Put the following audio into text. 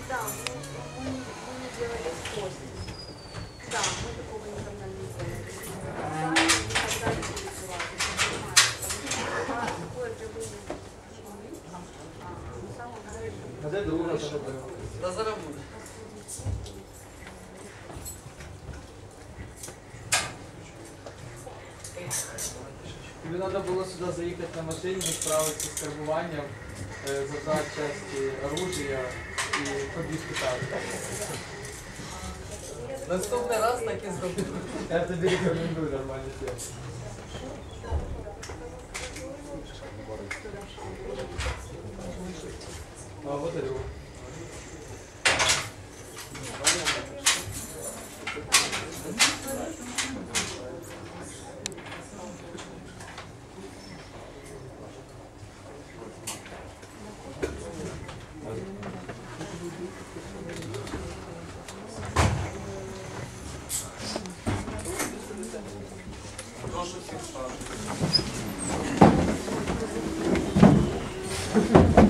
Да, мы не делали после. Да, мы такого никогда не делали. Сами никогда не переживали, понимаете, такое живые на самом деле. А де друга зробила? Та зараз буде. Тобі треба було сюди заїхати на машині, справитися з карбуванням, забрати часті оружия і ходити питати. Наступний раз так і зроблю. Я тобі рекомендую нормально все. Благодарю. Прошу всіх стати.